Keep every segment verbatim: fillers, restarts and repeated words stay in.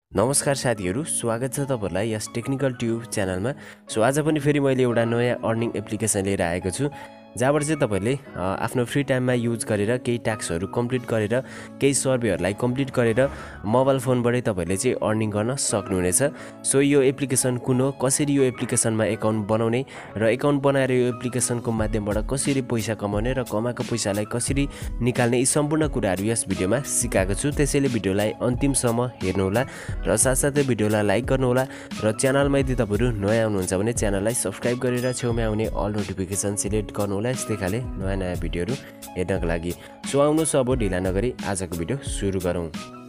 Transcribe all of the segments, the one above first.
नमस्कार साथीहरु, स्वागत छ तपाईहरुलाई यस टेक्निकल ट्यूब च्यानलमा। सो आज पनि फेरि मैले एउटा नयाँ अर्निङ एप्लिकेसन लिएर आएको छु, जहाँबाट चाहिँ तपाईहरुले आफ्नो फ्री टाइममा युज गरेर केही टास्कहरु कम्प्लिट गरेर केही सर्वेहरुलाई कम्प्लिट गरेर मोबाइल फोनबाटै तपाईहरुले चाहिँ अर्निङ गर्न सक्नुहुनेछ। सो यो एप्लिकेसन कुन हो, कसरी यो एप्लिकेसनमा एकाउन्ट बनाउने र एकाउन्ट बनाएर यो एप्लिकेसनको माध्यमबाट कसरी पैसा कमाउने र कमाएको पैसालाई कसरी निकाल्ने यी सम्पूर्ण कुराहरु यस भिडियोमा सिकाएको छु। त्यसैले भिडियोलाई अन्तिमसम्म हेर्नुहोला र साथसाथै भिडियोलाई लाइक गर्नुहोला र च्यानलमा यदि तपाईहरु नयाँ हुनुहुन्छ भने च्यानललाई सब्स्क्राइब गरेर छेउमा आउने अल नोटिफिकेसन सिलेक्ट गर्नुहोला, यस्तै खाले नयाँ नयाँ भिडियोहरु हेर्नको लागि। सो आउनुहोस् अब ढिला नगरी आजको भिडियो सुरु गरौँ।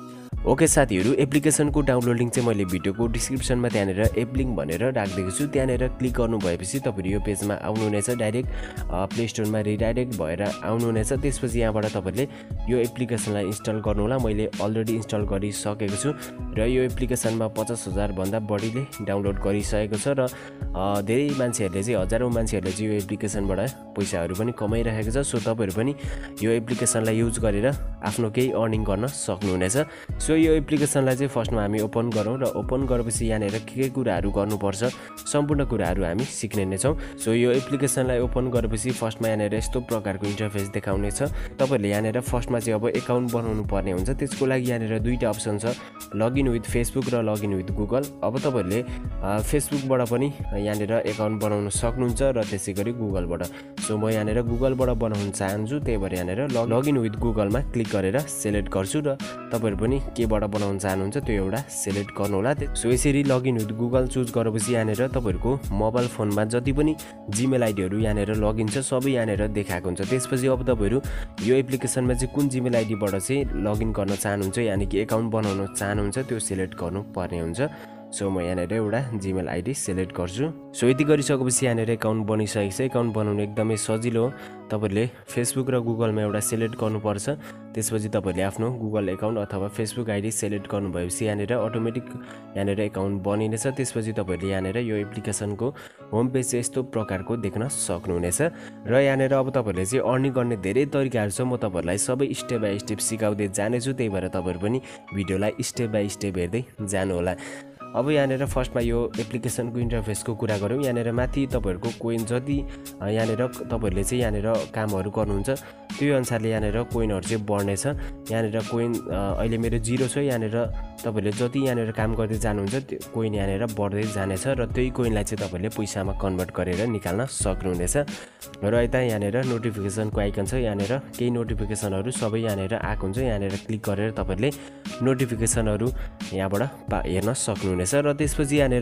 ओके साथीहरु, एप्लिकेसनको डाउनलोड लिंक चाहिँ मैले भिडियोको डिस्क्रिप्सनमा त्यहाँनेर एप लिंक भनेर राखिदिएको छु। त्यहाँनेर क्लिक गर्नु भएपछि तपाईहरु यो पेजमा आउनुहुनेछ, डाइरेक्ट प्ले स्टोरमा रिडाइरेक्ट भएर आउनुहुनेछ। त्यसपछि यहाँबाट तपाईहरुले यो एप्लिकेसनलाई इन्स्टल गर्नुहोला। मैले अलरेडी इन्स्टल गरिसकेको छु र यो एप्लिकेसनमा पचास हजार भन्दा बढीले डाउनलोड गरिसकेको छ र धेरै मान्छेहरूले चाहिँ हजारौं मान्छेहरूले चाहिँ यो एप्लिकेसनबाट पैसाहरू पनि कमाइरहेको छ। सो तपाईहरु पनि यो एप्लिकेसनलाई युज गरेर आफ्नो केही अर्निङ गर्न सक्नुहुनेछ। सो यो एप्लिकेसनलाई चाहिँ फर्स्टमा हामी ओपन गरौँ र ओपन गरेपछि यहाँनेर के के कुराहरू गर्नुपर्छ सम्पूर्ण कुराहरू हामी सिक्ने नै छौँ। सो यो एप्लिकेसनलाई ओपन गरेपछि फर्स्टमा यहाँनेर यस्तो प्रकारको इन्टरफेस देखाउने छ। तपाईहरुले यहाँनेर फर्स्टमा चाहिँ अब एकाउन्ट बनाउनु पर्ने हुन्छ। त्यसको लागि यहाँनेर दुईटा अप्सन छ, लगइन विथ फेसबुक र लगइन विथ गुगल। अब तपाईहरुले फेसबुकबाट पनि यहाँनेर एकाउन्ट बनाउन सक्नुहुन्छ र त्यसैगरी गुगलबाट। सो म यहाँनेर गुगलबाट बनाउन चाहन्छु, त्यही भएर यहाँनेर लगइन विथ गुगलमा क्लिक गरेर सिलेक्ट गर्छु र तपाईहरु पनि केबाट बनाउन चाहनुहुन्छ त्यो एउटा सिलेक्ट गर्नुहोला। सो यसरी लगइन विथ गुगल चुज गरेपछि यहाँनेर तपाईहरुको मोबाइल फोनमा जति पनि जीमेल आइडीहरु यहाँनेर लगइन छ सबै यहाँनेर देखाएको हुन्छ। त्यसपछि अब तपाईहरु यो एप्लिकेसनमा चाहिँ कुन जीमेल आइडीबाट चाहिँ लगइन गर्न चाहनुहुन्छ यानी कि एकाउन्ट बनाउन चाहनुहुन्छ त्यो सिलेक्ट गर्नु पर्ने हुन्छ। सो म यहाँनेर एउटा जीमेल आइडी सिलेक्ट गर्छु। सो यति गरिसकेपछि यहाँनेर एकाउन्ट बनिसकेको छ। एकाउन्ट बनाउनु एकदमै सजिलो हो। तपाईहरुले फेसबुक र गुगलमा एउटा सिलेक्ट गर्नुपर्छ। त्यसपछि तपाईहरुले आफ्नो गुगल एकाउन्ट अथवा फेसबुक आइडी सिलेक्ट गर्नु भएपछि यहाँनेर अटोमेटिक यहाँनेर एकाउन्ट बनिनेछ। त्यसपछि तपाईहरुले यहाँनेर यो एप्लिकेसनको होम पेज चाहिँ यस्तो प्रकारको देख्न सक्नुहुनेछ र यहाँनेर अब तपाईहरुले चाहिँ अर्निङ गर्ने धेरै तरिकाहरू छ। म तपाईहरुलाई सबै स्टेप बाइ स्टेप सिकाउँदै जानेछु, त्यही भएर तपाईहरु पनि भिडियोलाई स्टेप बाइ स्टेप हेर्दै जानु होला। अब यहाँनेर फर्स्टमा यो एप्लिकेसनको इन्टरफेसको कुरा गरौँ। यहाँनेर माथि तपाईहरुको कोइन जति यहाँनेर तपाईहरुले चाहिँ यहाँनेर कामहरू गर्नुहुन्छ त्यो अनुसारले यहाँनेर कोइनहरू चाहिँ बढ्नेछ। यहाँनेर कोइन अहिले मेरो जिरो छ। यहाँनेर तपाईहरुले जति यहाँनेर काम गर्दै जानुहुन्छ त्यो कोइन यहाँनेर बढ्दै जानेछ र त्यही कोइनलाई चाहिँ तपाईहरुले पैसामा कन्भर्ट गरेर निकाल्न सक्नुहुनेछ। र यता यहाँनेर नोटिफिकेसनको आइकन छ। यहाँनेर केही नोटिफिकेसनहरू सबै यहाँनेर आएको हुन्छ। यहाँनेर क्लिक गरेर तपाईहरुले नोटिफिकेसनहरू यहाँबाट हेर्न सक्नुहुनेछ र त्यसपछि यहाँनेर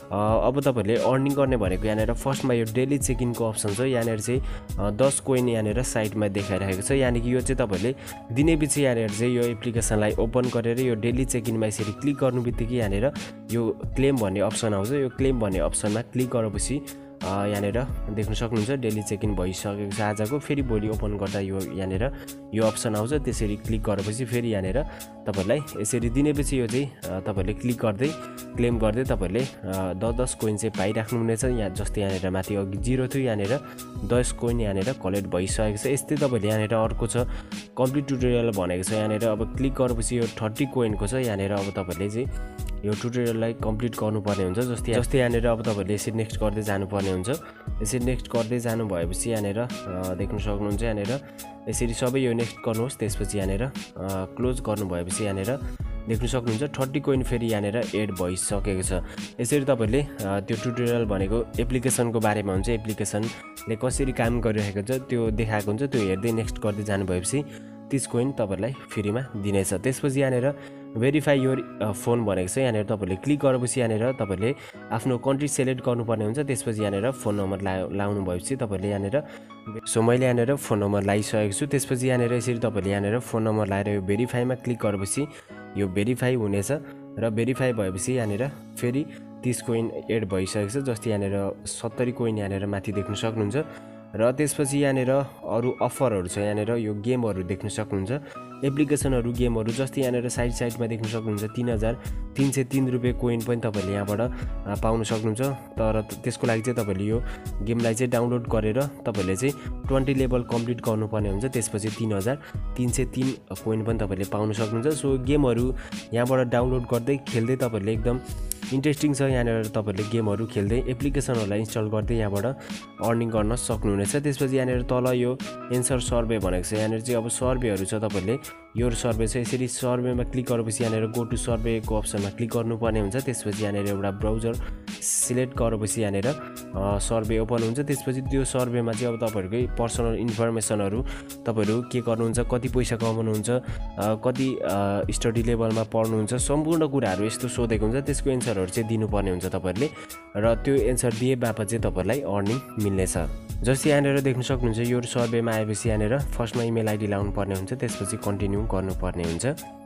अब तपाईहरुले अर्निङ गर्ने भनेको यहाँनेर फर्स्टमा यो डेली चेक इनको अप्सन छ। यहाँनेर चाहिँ दस कोइन यहाँनेर साइडमा देखाइरहेको छ, यानी कि यो चाहिँ तपाईहरुले दिनैपछि यहाँनेर चाहिँ यो एप्लिकेसनलाई ओपन गरेर यो डेली चेक इनमा यसरी क्लिक गर्नुबित्तिकै यहाँनेर यो क्लेम भन्ने अप्सन आउँछ। यो क्लेम भन्ने अप्सनमा क्लिक गरेपछि यहाँनेर देख्न सक्नुहुन्छ डेली चेक इन भइसकेको छ आजको। फेरि भोलि ओपन गर्दा यो यहाँनेर यो अप्सन आउँछ। त्यसरी क्लिक गरेपछि फेरि यहाँनेर तपाईहरुलाई यसरी दिनैपछि यो चाहिँ तपाईहरुले क्लिक गर्दै क्लेम गर्दै तपाईहरुले दस दस कोइन चाहिँ पाइराख्नुहुनेछ। यहाँ जस्तै यहाँनेर माथि अघि जिरो थियो, यहाँनेर दस कोइन यहाँनेर कलेक्ट भइसकेको छ। यस्तै तपाईहरुले यहाँनेर अर्को छ कम्प्लिट ट्युटोरियल भनेको छ। यहाँनेर अब क्लिक गरेपछि यो थर्टी कोइनको छ। यहाँनेर अब तपाईहरुले चाहिँ यो ट्युटोरियललाई कम्प्लिट गर्नुपर्ने हुन्छ। जस्तै जस्तै यहाँनेर अब तपाईहरुले यसरी नेक्स्ट गर्दै जानुपर्ने हुन्छ। यसरी नेक्स्ट गर्दै जानु भएपछि यहाँनेर देख्न सक्नुहुन्छ यहाँनेर यसरी सबै यो नेक्स्ट गर्नुहोस्। त्यसपछि यहाँनेर क्लोज गर्नु भएपछि यहाँनेर देख्न सक्नुहुन्छ थर्टी कोइन फेरि यहाँनेर एड भइसकेको छ। यसरी तपाईहरुले त्यो ट्युटोरियल भनेको एप्लिकेसनको बारेमा हुन्छ, एप्लिकेसनले कसरी काम गरिरहेको छ त्यो देखाएको हुन्छ। त्यो हेर्दै नेक्स्ट गर्दै जानु भएपछि तीस कोइन तपाईहरुलाई फ्रीमा दिनेछ। त्यसपछि यहाँनेर भेरिफाई योर फोन भनेको छ। यहाँनेर तपाईहरुले क्लिक गरेपछि यहाँनेर तपाईहरुले आफ्नो कन्ट्री सिलेक्ट गर्नुपर्ने हुन्छ। त्यसपछि यहाँनेर फोन नम्बर ला लाउनु भएपछि तपाईहरुले यहाँनेर सो मैले यहाँनेर फोन नम्बर लाइसकेको छु। त्यसपछि यहाँनेर यसरी तपाईहरुले यहाँनेर फोन नम्बर लाएर यो भेरिफाईमा क्लिक गरेपछि यो भेरिफाई हुनेछ र भेरिफाई भएपछि यहाँनेर फेरि तीस कोइन एड भइसकेको छ। जस्तै यहाँनेर सत्तरी कोइन यहाँनेर माथि देख्न सक्नुहुन्छ र त्यसपछि यहाँनिर अरू अफरहरू छ। यहाँनिर यो गेमहरू देख्न सक्नुहुन्छ, एप्लिकेसनहरू गेमहरू जस्तै यहाँनिर साइड साइडमा देख्न सक्नुहुन्छ तीन हजार तीन सय तीन रुपियाँ कोइन पनि तपाईँले यहाँबाट पाउन सक्नुहुन्छ। तर त्यसको लागि चाहिँ तपाईँले यो गेमलाई चाहिँ डाउनलोड गरेर तपाईँले चाहिँ ट्वेन्टी लेभल कम्प्लिट गर्नुपर्ने हुन्छ। त्यसपछि तीन हजार तीन सय तीन कोइन पनि तपाईँले पाउन सक्नुहुन्छ। सो गेमहरू यहाँबाट डाउनलोड गर्दै खेल्दै तपाईँहरूले एकदम इन्ट्रेस्टिङ छ। यहाँनिर तपाईँहरूले गेमहरू खेल्दै एप्लिकेसनहरूलाई इन्स्टल गर्दै यहाँबाट अर्निङ गर्न सक्नुहुनेछ। त्यसपछि यहाँनिर तल यो एन्सर सर्वे भनेको छ। यहाँनिर चाहिँ अब सर्वेहरू छ, तपाईँहरूले यो सर्वे छ। यसरी सर्वेमा क्लिक गरेपछि यहाँनिर गो टु सर्वेको अप्सनमा क्लिक गर्नुपर्ने हुन्छ। त्यसपछि यहाँनिर एउटा ब्राउजर सिलेक्ट गरेपछि यहाँनिर सर्वे ओपन हुन्छ। त्यसपछि त्यो सर्वेमा चाहिँ अब तपाईँहरूकै पर्सनल इन्फर्मेसनहरू, तपाईँहरू के गर्नुहुन्छ, कति पैसा कमाउनुहुन्छ, कति स्टडी लेभलमा पढ्नुहुन्छ, सम्पूर्ण कुराहरू यस्तो सोधेको हुन्छ। त्यसको एन्सरहरू चाहिँ दिनुपर्ने हुन्छ तपाईँहरूले, र त्यो एन्सर दिए बापत चाहिँ तपाईँहरूलाई अर्निङ मिल्नेछ। जस्तै यहाँनिर देख्न सक्नुहुन्छ यो सर्वेमा आएपछि यहाँनिर फर्स्टमा इमेल आइडी लाउनु पर्ने हुन्छ। त्यसपछि कन्टिन्यू गर्नुपर्ने हुन्छ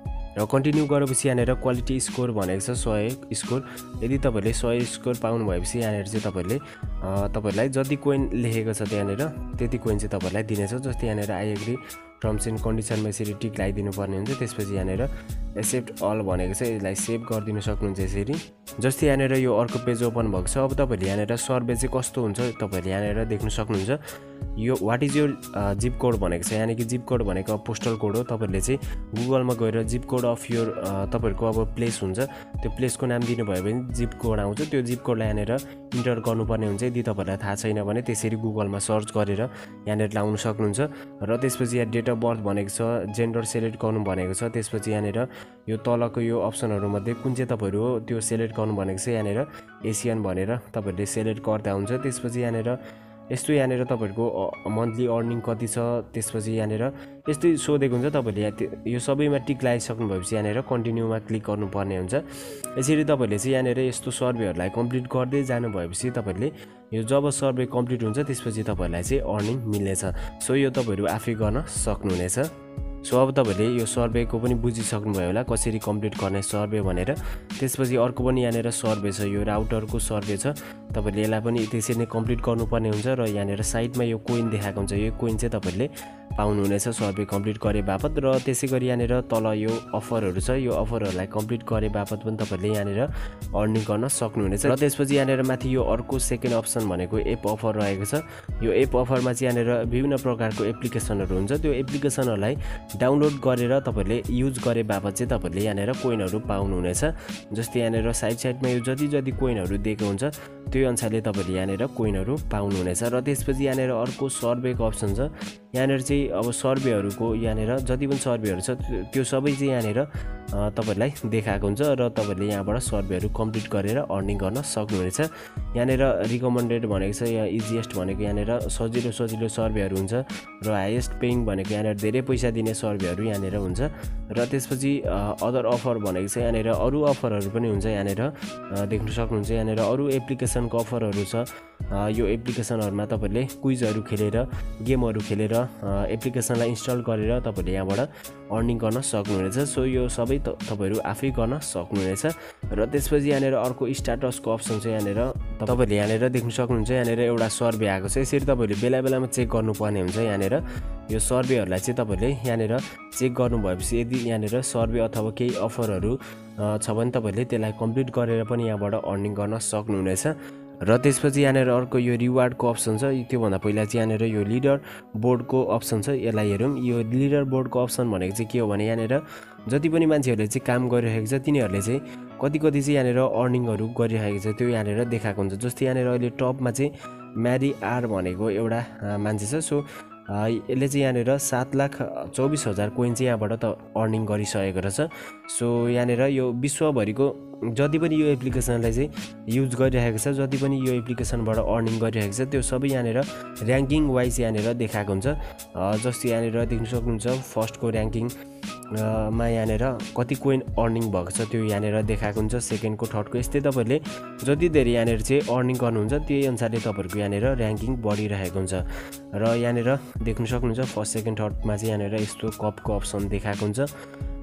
र कन्टिन्यू गरेपछि यहाँनिर क्वालिटी स्कोर भनेको छ सय स्कोर। यदि तपाईँहरूले सय स्कोर पाउनु भएपछि यहाँनिर चाहिँ तपाईँहरूले तपाईँहरूलाई जति कोइन लेखेको छ त्यहाँनिर त्यति कोइन चाहिँ तपाईँहरूलाई दिनेछ। जस्तै यहाँनिर आई एग्री टर्म्स एन्ड कन्डिसनमा यसरी टिक लगाइदिनु पर्ने हुन्छ। त्यसपछि यहाँनिर एक्सेप्ट अल भनेको छ, यसलाई सेभ गरिदिनु सक्नुहुन्छ यसरी। जस्तै यहाँनिर यो अर्को पेज ओपन भएको छ। अब तपाईँहरूले यहाँनिर सर्वे चाहिँ कस्तो हुन्छ तपाईँहरूले यहाँनिर देख्न सक्नुहुन्छ। यो वाट इज यो जिप कोड भनेको छ, यानि कि जिप कोड भनेको पोस्टल कोड हो। तपाईँहरूले चाहिँ गुगलमा गएर जिप कोड अफ योर तपाईँहरूको अब प्लेस हुन्छ, त्यो प्लेसको नाम दिनुभयो भने जिप कोड आउँछ। त्यो जिप कोडलाई यहाँनिर इन्टर गर्नुपर्ने हुन्छ। यदि तपाईँहरूलाई थाहा छैन भने त्यसरी गुगलमा सर्च गरेर यहाँनिर लाउनु सक्नुहुन्छ। र त्यसपछि यहाँ डेट अफ बर्थ भनेको छ, जेन्डर सेलेक्ट गर्नु भनेको छ। त्यसपछि यहाँनिर यो तलको यो अप्सनहरूमध्ये कुन चाहिँ तपाईँहरू हो त्यो सेलेक्ट गर्नु भनेको छ। यहाँनिर एसियन भनेर तपाईँहरूले सेलेक्ट गर्दा हुन्छ। त्यसपछि यहाँनिर यस्तो यहाँनिर तपाईँहरूको मन्थली अर्निङ कति छ, त्यसपछि यहाँनिर यस्तै सोधेको हुन्छ। तपाईँहरूले यो सबैमा टिक लगाइसक्नु भएपछि यहाँनिर कन्टिन्यूमा क्लिक गर्नुपर्ने हुन्छ। यसरी तपाईँहरूले चाहिँ यहाँनिर यस्तो सर्वेहरूलाई कम्प्लिट गर्दै जानु भएपछि तपाईँहरूले यो जब सर्वे कम्प्लिट हुन्छ त्यसपछि तपाईँहरूलाई चाहिँ अर्निङ मिल्नेछ। सो यो तपाईँहरू आफै गर्न सक्नुहुनेछ। सो अब तपाईँहरूले यो सर्वेको पनि बुझिसक्नुभयो होला कसरी कम्प्लिट गर्ने सर्वे भनेर। त्यसपछि अर्को पनि यहाँनिर सर्वे छ, यो राउटरको सर्वे छ। तपाईँहरूले यसलाई पनि त्यसरी नै कम्प्लिट गर्नुपर्ने हुन्छ। र यहाँनिर साइडमा यो कोइन देखाएको हुन्छ, यो कोइन चाहिँ तपाईँहरूले पाउनुहुनेछ सर्वे कम्प्लिट गरे बापत। र त्यसै गरी यहाँनिर तल यो अफरहरू छ, यो अफरहरूलाई कम्प्लिट गरे बापत पनि तपाईँहरूले यहाँनिर अर्निङ गर्न सक्नुहुनेछ। र त्यसपछि यहाँनिर माथि यो अर्को सेकेन्ड अप्सन भनेको एप अफर रहेको छ। यो एप अफरमा चाहिँ यहाँनिर विभिन्न प्रकारको एप्लिकेसनहरू हुन्छ। त्यो एप्लिकेसनहरूलाई डाउनलोड गरेर तपाईँहरूले युज गरे बापत चाहिँ तपाईँहरूले यहाँनिर कोइनहरू पाउनुहुनेछ। जस्तै यहाँनिर साइड साइडमा यो जति जति कोइनहरू दिएको हुन्छ त्यो अनुसारले तपाईँहरूले यहाँनिर कोइनहरू पाउनुहुनेछ। र त्यसपछि यहाँनिर अर्को सर्वेको अप्सन छ। यहाँनिर चाहिँ अब सर्वेहरूको यहाँनिर जति पनि सर्वेहरू छ त्यो सबै चाहिँ यहाँनिर तपाईँहरूलाई देखाएको हुन्छ। र तपाईँहरूले यहाँबाट सर्वेहरू कम्प्लिट गरेर अर्निङ गर्न सक्नुहुनेछ। यहाँनिर रिकमेन्डेड भनेको छ, यहाँ इजिएस्ट भनेको यहाँनिर सजिलो सजिलो सर्वेहरू हुन्छ। र हाइएस्ट पेइङ भनेको यहाँनिर धेरै पैसा दिने सर्वेहरू यहाँनिर हुन्छ। र त्यसपछि अदर अफर भनेको छ, यहाँनिर अरू अफरहरू पनि हुन्छ। यहाँनिर देख्न सक्नुहुन्छ यहाँनिर अरू एप्लिकेसनको अफरहरू छ। यो एप्लिकेसनहरूमा तपाईँहरूले क्विजहरू खेलेर गेमहरू खेलेर एप्लिकेसनलाई इन्स्टल गरेर तपाईँहरूले यहाँबाट अर्निङ गर्न सक्नुहुनेछ। सो यो सबै तपाईँहरू आफै गर्न सक्नुहुनेछ। र त्यसपछि यहाँनिर अर्को स्ट्याटसको अप्सन छ। यहाँनिर तपाईँहरूले यहाँनिर देख्न सक्नुहुन्छ यहाँनिर एउटा सर्वे आएको छ। यसरी तपाईँहरूले बेला बेलामा चेक गर्नुपर्ने हुन्छ। यहाँनिर यो सर्वेहरूलाई चाहिँ तपाईँहरूले यहाँनिर चेक गर्नु भएपछि यदि यहाँनिर सर्वे अथवा केही अफरहरू छ भने तपाईँहरूले त्यसलाई कम्प्लिट गरेर पनि यहाँबाट अर्निङ गर्न सक्नुहुनेछ। र त्यसपछि यहाँनिर अर्को यो रिवार्डको अप्सन छ। त्योभन्दा पहिला चाहिँ यहाँनिर यो लिडर बोर्डको अप्सन छ, यसलाई हेरौँ। यो लिडर बोर्डको अप्सन भनेको चाहिँ के हो भने यहाँनिर जति पनि मान्छेहरूले चाहिँ काम गरिरहेको छ तिनीहरूले चाहिँ कति कति चाहिँ यहाँनिर अर्निङहरू गरिरहेको छ त्यो यहाँनिर देखाएको हुन्छ। जस्तै यहाँनिर अहिले टपमा चाहिँ म्यारी आर भनेको एउटा मान्छे छ। सो यसले चाहिँ यहाँनिर सात लाख चौबिस हजार कोइन चाहिँ यहाँबाट त अर्निङ गरिसकेको रहेछ। सो यहाँनिर यो विश्वभरिको जति पनि यो एप्लिकेसनलाई चाहिँ युज गरिरहेको छ, जति पनि यो एप्लिकेसनबाट अर्निङ गरिरहेको छ त्यो सबै यहाँनिर ऱ्याङ्किङ वाइज यहाँनिर देखाएको हुन्छ। जस्तै यहाँनिर देख्न सक्नुहुन्छ फर्स्टको ऱ्याङ्किङ मा यहाँनिर कति कोइन अर्निङ भएको छ त्यो यहाँनिर देखाएको हुन्छ। सेकेन्डको थर्डको यस्तै तपाईँहरूले जति धेरै यहाँनिर चाहिँ अर्निङ गर्नुहुन्छ त्यही अनुसारले तपाईँहरूको यहाँनिर ऱ्याङ्किङ बढिरहेको हुन्छ। र यहाँनिर देख्न सक्नुहुन्छ फर्स्ट सेकेन्ड थर्डमा चाहिँ यहाँनिर यस्तो कपको अप्सन देखाएको हुन्छ।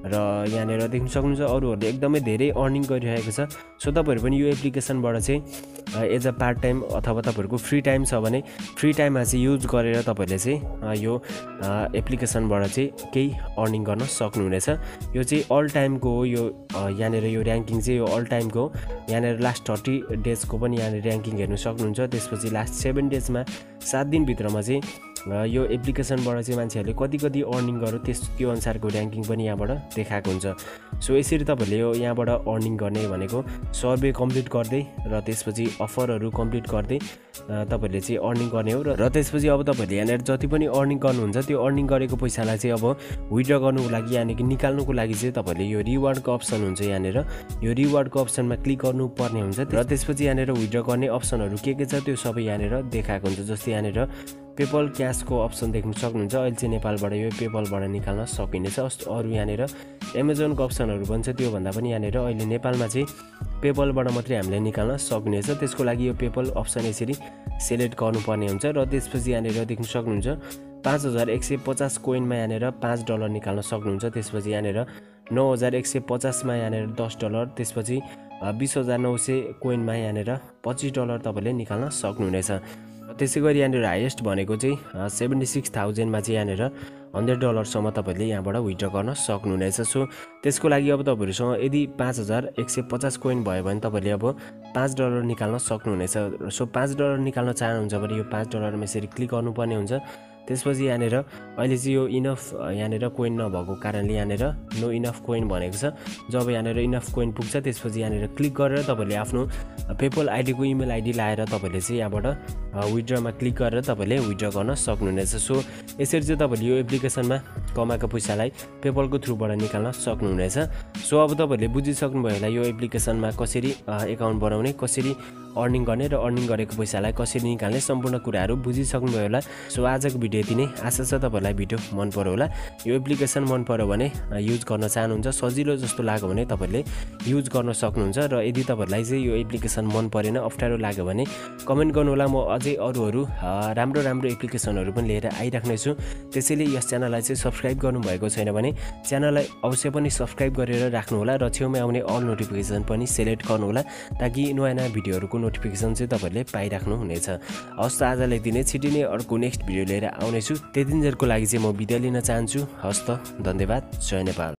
र यहाँनिर देख्न सक्नुहुन्छ अरूहरूले एकदमै धेरै अर्निङ गरिरहेको छ। सो तपाईँहरू पनि यो एप्लिकेसनबाट चाहिँ एज अ पार्ट टाइम अथवा तपाईँहरूको फ्री टाइम छ भने फ्री टाइममा चाहिँ युज गरेर तपाईँहरूले चाहिँ यो एप्लिकेसनबाट चाहिँ केही अर्निङ गर्न सक्नुहुनेछ। यो चाहिँ अल टाइमको हो। यो यहाँनिर यो ऱ्याङ्किङ चाहिँ यो अल टाइमको हो। यहाँनिर लास्ट थर्टी डेजको पनि यहाँनिर ऱ्याङ्किङ हेर्न सक्नुहुन्छ। त्यसपछि लास्ट सेभेन डेजमा सात दिनभित्रमा चाहिँ यो एप्लिकेसनबाट चाहिँ मान्छेहरूले कति कति अर्निङ गर्यो त्यस त्यो अनुसारको ऱ्याङ्किङ पनि यहाँबाट देखाएको हुन्छ। सो यसरी तपाईँहरूले यो यहाँबाट अर्निङ गर्ने भनेको सर्वे कम्प्लिट गर्दै र त्यसपछि अफरहरू कम्प्लिट गर्दै तपाईँहरूले चाहिँ अर्निङ गर्ने हो। र त्यसपछि अब तपाईँहरूले यहाँनिर जति पनि अर्निङ गर्नुहुन्छ त्यो अर्निङ गरेको पैसालाई चाहिँ अब विथड्र गर्नुको लागि यानि कि निकाल्नुको लागि चाहिँ तपाईँहरूले यो रिवार्डको अप्सन हुन्छ। यहाँनिर यो रिवार्डको अप्सनमा क्लिक गर्नुपर्ने हुन्छ र त्यसपछि यहाँनिर विथड्र गर्ने अप्सनहरू के के छ त्यो सबै यहाँनिर देखाएको हुन्छ। जस्तै यहाँनिर पेपल क्यासको अप्सन देख्न सक्नुहुन्छ। अहिले चाहिँ नेपालबाट यो पेपलबाट निकाल्न सकिनेछ। अरू यहाँनिर एमाजोनको अप्सनहरू पनि छ, त्योभन्दा पनि यहाँनिर अहिले नेपालमा चाहिँ पेपलबाट मात्रै हामीले निकाल्न सकिनेछ। त्यसको लागि यो पेपल अप्सन यसरी सेलेक्ट गर्नुपर्ने हुन्छ र त्यसपछि यहाँनिर देख्न सक्नुहुन्छ पाँच हजार एक सय पचास कोइनमा यहाँनिर पाँच डलर निकाल्न सक्नुहुन्छ। त्यसपछि यहाँनिर नौ हजार एक सय पचासमा यहाँनिर दस डलर, त्यसपछि बिस हजार नौ सय कोइनमा यहाँनिर पच्चिस डलर तपाईँले निकाल्न सक्नुहुनेछ। त्यसै गरी यहाँनिर हाइएस्ट भनेको चाहिँ सेभेन्टी सिक्स थाउजन्डमा चाहिँ यहाँनिर हन्ड्रेड डलरसम्म तपाईँले यहाँबाट विथड्र गर्न सक्नुहुनेछ। सो त्यसको लागि अब तपाईँहरूसँग यदि पाँच हजार एक सय पचास कोइन भयो भने तपाईँले अब पाँच डलर निकाल्न सक्नुहुनेछ। सो पाँच डलर निकाल्न चाहनुहुन्छ भने यो पाँच डलरमा यसरी क्लिक गर्नुपर्ने हुन्छ। त्यसपछि यहाँनिर अहिले चाहिँ यो इनफ यहाँनिर कोइन नभएको कारणले यहाँनिर नो इनफ कोइन भनेको छ। जब यहाँनिर इनफ कोइन पुग्छ त्यसपछि यहाँनिर क्लिक गरेर तपाईँले आफ्नो पेपल आइडीको इमेल आइडी लाएर तपाईँले चाहिँ यहाँबाट विथड्रमा क्लिक गरेर तपाईँले विथड्र गर्न सक्नुहुनेछ। सो यसरी चाहिँ तपाईँले यो एप्लिकेसनमा कमाएको पैसालाई पेपलको थ्रुबाट निकाल्न सक्नुहुनेछ। सो अब तपाईँले बुझिसक्नुभयो होला यो एप्लिकेसनमा कसरी एकाउन्ट बनाउने, कसरी अर्निङ गर्ने र अर्निङ गरेको पैसालाई कसरी निकाल्ने सम्पूर्ण कुराहरू बुझिसक्नुभयो होला। सो आजको भिडियो यति नै। आशा छ तपाईँलाई भिडियो मन पर्यो होला। यो एप्लिकेसन मन पर्यो भने युज गर्न चाहनुहुन्छ, सजिलो जस्तो लाग्यो भने तपाईँले युज गर्न सक्नुहुन्छ। र यदि तपाईँहरूलाई चाहिँ यो एप्लिकेसन मन परेन, अप्ठ्यारो लाग्यो भने कमेन्ट गर्नुहोला। म अझै अरू अरू राम्रो राम्रो एप्लिकेसनहरू पनि लिएर आइराख्नेछु। त्यसैले यस च्यानललाई चाहिँ सब्सक्राइब गर्नुभएको छैन भने च्यानललाई अवश्य पनि सब्सक्राइब गरेर राख्नुहोला र छेउमा आउने अल नोटिफिकेसन पनि सेलेक्ट गर्नुहोला ताकि नयाँ नयाँ भिडियोहरूको नोटिफिकेसन चाहिँ तपाईँले पाइराख्नु हुनेछ। हस् त आजलाई दिने छिटै नै अर्को नेक्स्ट भिडियो लिएर आउनेछु। त्यतिन्जेलको लागि चाहिँ म बिदा लिन चाहन्छु। हस् त, धन्यवाद। जय नेपाल।